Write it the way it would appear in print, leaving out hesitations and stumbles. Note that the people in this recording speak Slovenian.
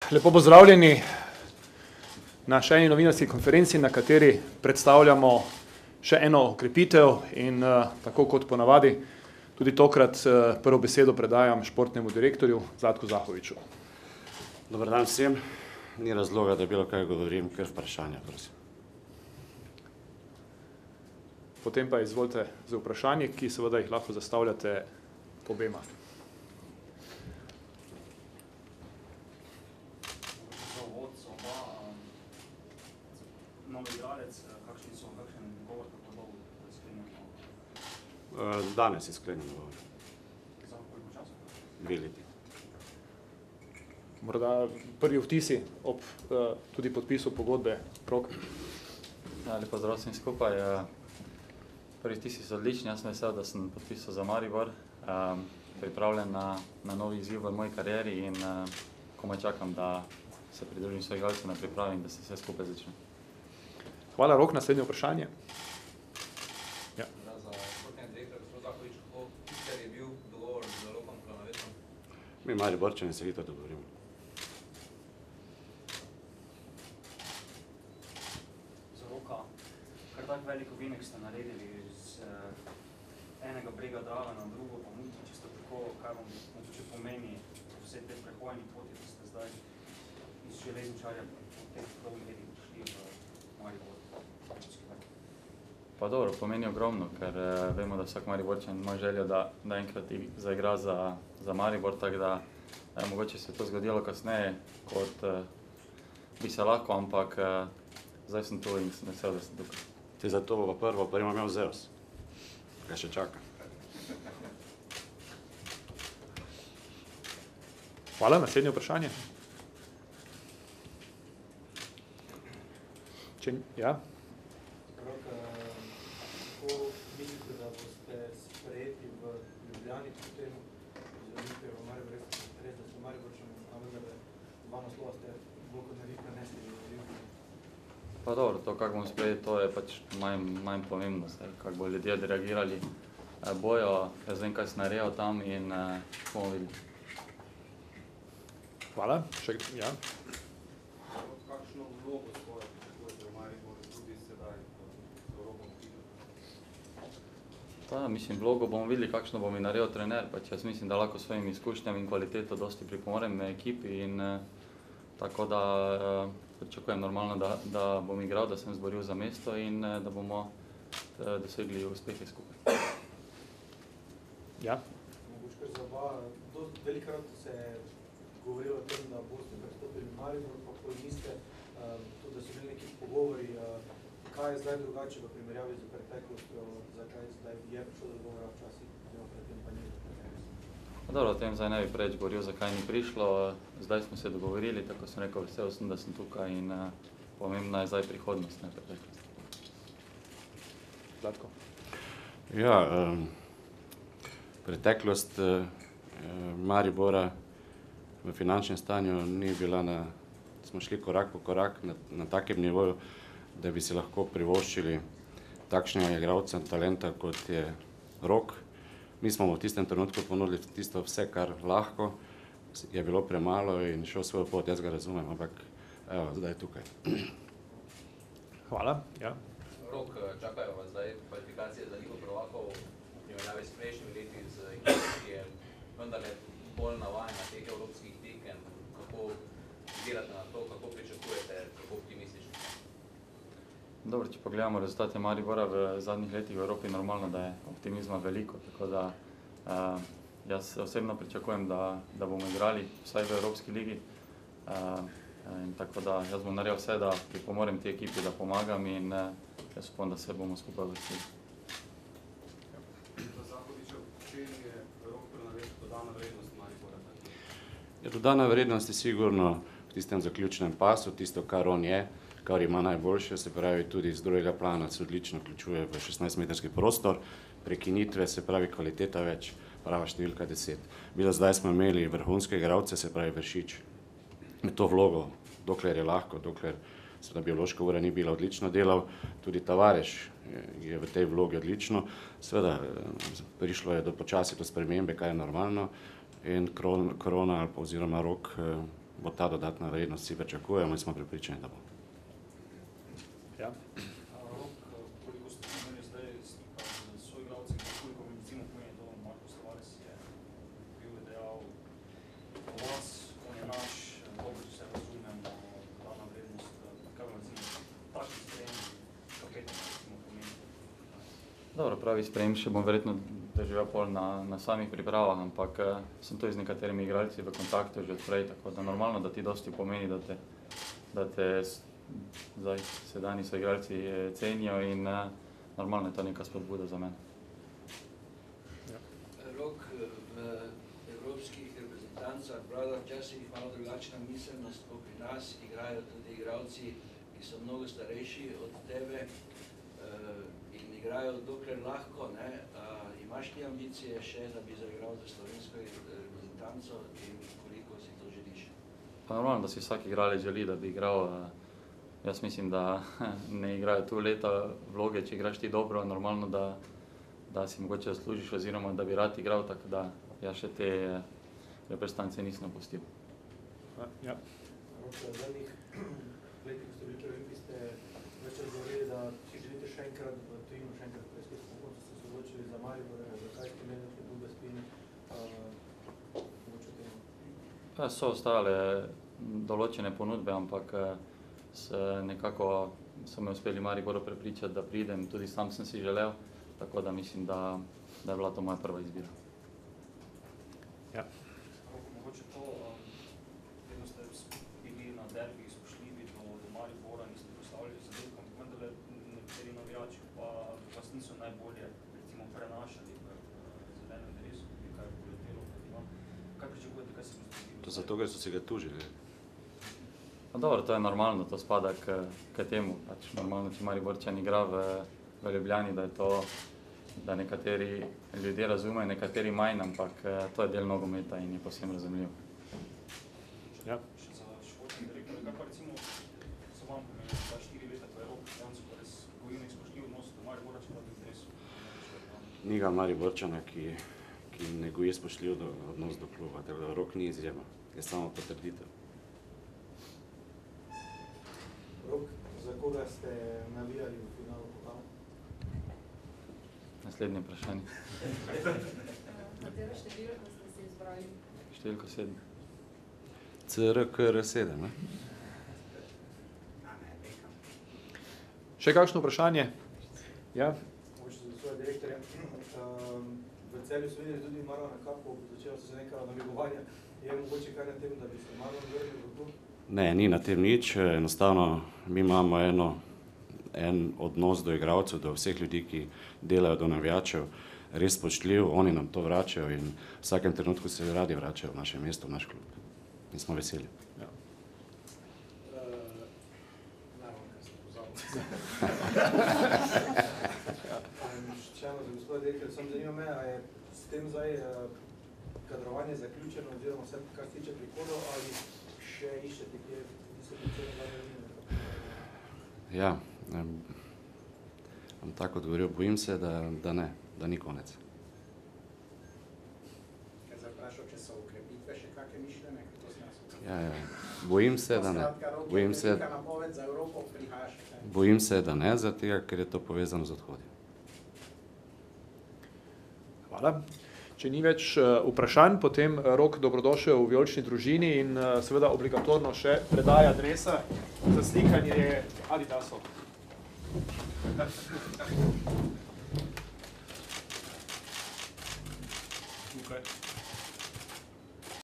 Lepo pozdravljeni na še eni novinarski konferenci, na kateri predstavljamo še eno okrepitev in tako kot ponavadi, tudi tokrat prvo besedo predajam športnemu direktorju Zlatku Zahoviču. Dobar dan vsem, ni razloga, da bilo kaj govorim, ker vprašanja, prosim. Potem pa izvolite za vprašanje, ki seveda jih lahko zastavljate obema. Danes je sklenjen dogovor. Za koliko časa? 2 leti. Morda prvi vtisi ob tudi podpisu pogodbe Rok. Lepo zdrav vsem skupaj. Prvi vtisi so odlični, jaz sem vesel, da sem podpisal za Maribor. Pripravljen na novi izziv v moji karieri in komaj čakam, da se pridružim svojih igralcev na pripravi in da se vse skupaj začne. Hvala, Rok, naslednje vprašanje. Ja. Za športnega direktorja, gospod Zahovič, kako hiter je bil dogovor z Rokom Kronavetom? Mi Mariborčani se hitro dogovorimo. Za Roka, kar tak velik ovinek ste naredili z enega brega Drave na drugo, pa Muti, čisto tako, kaj vam mogoče pomeni vse te prehojni poti, ki ste zdaj iz železničarja po teh dolgih letih prišli v Maribor. Pa dobro, pomeni ogromno, ker vemo, da vsak Mariborčan ima željo, da enkrat zaigra za Maribor, tako da mogoče se je to zgodilo kasneje, kot bi se lahko, ampak zdaj sem tu in sem vesel, da sem tukaj. Ti za to bo prvo, pa imam imel Zeus. Kaj še čaka? Hvala, naslednje vprašanje. Ja. Kako mislite, da boste sprejeti v Ljubljani potem z Olimpijo v Mariboru, res, da ste Mariborčani, a vendar dva naslova ste bolj kot nekaj prenesli v Olimpijo? Pa dobro, to, kako bomo sprejeti, to je pač manj pomembno, kako bodo ljudje reagirali. Bojo, jaz vem, kaj sem naredil tam in bomo videli. Hvala, ja. Kakšno vlogo svojo pričakujete v Mariboru tudi sedaj z Rokom Kronavetom? Mislim, vlogo bomo videli, kakšno bo mi naredil trener, pač jaz mislim, da lahko s svojimi izkušnjami in kvaliteto dosti pripomorem ekipi in tako da pričakujem normalno, da bom igral, da sem zboril za mesto in da bomo dosegli uspehe skupaj. Ja. Mogoče kar za oba, velikokrat se je govorilo o tem, da boste prestopili v Maribor, pa ko niste, tudi da so bili neki pogovori, kaj je zdaj drugače v primerjavi z preteklostjo, zakaj zdaj je prišlo do dogovora včasih, oziroma predtem pa ni do preteklosti? Dobro, o tem zdaj ne bi preveč govoril, zakaj ni prišlo. Zdaj smo se dogovorili, tako sem rekel, vesel sem, da sem tukaj in pomembna je zdaj prihodnost, ne preteklost. Zlatko. Ja, preteklost Maribora v finančnem stanju ni bila smo šli korak po korak na takem nivoju, da bi si lahko privoščili takšnega igralca, talenta, kot je Rok. Mi smo v tistem trenutku ponudili tisto vse, kar lahko, je bilo premalo in šel svojo pot, jaz ga razumem, ampak evo, zdaj je tukaj. Hvala, ja. Rok, čakajo vas zdaj kvalifikacije za Ligo prvakov v primerjavi s prejšnjimi leti z ekipo, ki je vendarle bolj navajena teh evropskih tekem, kako gledate na to, kako pričakujete, kako optimistično? Dobro, če pogledamo rezultate Maribora v zadnjih letih v Evropi, normalno, da je optimizma veliko, tako da jaz osebno pričakujem, da bomo igrali vsaj v Evropski ligi in tako da jaz bom naredil vse, da pripomorem tej ekipi, da pomagam in jaz upam, da se bomo skupaj vrstili. Za Zahoviča, v čem je Rok Kronavet dodana vrednost Maribora? Dodana vrednost je sigurno v tistem zaključnem pasu, tisto, kar on je, kar ima najboljše, se pravi tudi z drugega plana se odlično vključuje v 16-metrski prostor, prekinitve, se pravi kvaliteta več, prava številka 10. Bilo zdaj smo imeli vrhunske igralce, se pravi Vršič, med to vlogo, dokler je lahko, dokler seveda biološka ura ni bila, odlično delal, tudi Tavares je v tej vlogi odlično, seveda prišlo je do počasi do spremembe, kaj je normalno, in Krona oziroma Rok bo ta dodatna vrednost, si pričakujemo in smo prepričani, da bo. Ja. Rok, koliko ste imeli zdaj stika z soigralci, koliko recimo pomeni to, Marko Stavares je bil dejal o vas, on je naš, dobro se razumemo, dana vrednost, kaj vam recimo takšni sprejem kapetan recimo pomeni? Dobro, pravi sprejem še bom verjetno doživel pol na samih pripravah, ampak sem tudi z nekaterimi igralci v kontaktu že odprej, tako da normalno, da ti dosti pomeni, da te zdaj sedajni soigralci cenijo in normalno je to neka spodbuda za mene. Rok, v evropskih reprezentancah vlada včasih malo drugačna miselnost, ko pri nas igrajo tudi igralci, ki so mnogo starejši od tebe in igrajo dokler lahko, ne? Imaš ti ambicije še, da bi zaigral za slovensko reprezentanco in koliko si to želiš? Pa normalno, da si vsak igralec želi, da bi igral. Jaz mislim, da ne igrajo tu leta vloge, če igraš ti dobro, normalno, da si mogoče zaslužiš oziroma da bi rad igral, tako da jaz še te reprezentance nisem opustil. Ja. V zadnjih letih, ko ste bili pri Olimpiji, ste več razgovorili, da si želite še enkrat v tujino, še enkrat preizkusiti, kako ste se odločili za Maribor, zakaj ste imeli neke druge spine, mogoče temu? So ostale določene ponudbe, ampak nekako so me uspeli Mariboru prepričati, da pridem, tudi sam sem si želel, tako da mislim, da je bila to moja prva izbira. Ja. Mogoče to, vedno ste bili na derbih spoštljivi do Maribora, niste postavljali zadetka, ampak vendarle nekateri navijači pa vas niso najbolje recimo prenašali v zelenem dresu, kaj je poletelo proti vam. Kaj pričakujete, kaj se bo zgodilo? To zato, ker so si ga tužili. No dobro, to je normalno, to spada k temu. Pač normalno, če Mariborčan igra v Ljubljani, da je to, da nekateri ljudje razumejo, nekateri manj, ampak to je del nogometa in je povsem razumljivo. Ja. Še za športni direktor, kaj pa recimo so vam pomenili, da 4 leta, ko je Rok dejansko res goji nek spoštljiv odnos do Maribora, če pa v dresu? Ni ga Mariborčana, ki ne goji spoštljiv odnos do kluba, tako da Rok ni izjema, je samo potrditev. Rok, za koga ste navijali v finalu pokala? Naslednje vprašanje. Katero številko ste si izbrali? Številko 7. CRKR7, ne? Še kakšno vprašanje? Ja. Mogoče za svoje direktorje. V Celju so videli tudi Marlona Kapo, začela so se neka namigovanja. Je mogoče kaj na tem, da bi se Marlon vrnil v klub? Ne, ni na tem nič, enostavno mi imamo en odnos do igralcev, do vseh ljudi, ki delajo, do navijačev, res spoštljiv, oni nam to vračajo in v vsakem trenutku se radi vračajo v naše mesto, v naš klub. In smo veseli. Ja. Naravno, kaj sem pozabil. Še eno za gospoda direktorja, samo zanima me, a je s tem zdaj kadrovanje zaključeno oziroma vse, kar se tiče prihodov, ali še iščete, kje se počeli zadnje? Ja, bom tako odgovoril, bojim se, da ne, da ni konec. Kaj zdaj vprašal, če so ukrepitve še kakve mišljene, kako se nas Ja, bojim se, da ne. napoved za Evropo prihaja še kaj. Bojim se, da ne, zaradi tega, ker je to povezano z odhodi. Hvala. Če ni več vprašanj, potem Rok dobrodošel v vijolični družini in seveda obligatorno še predaja dresa za slikanje Adidasov. Tukaj.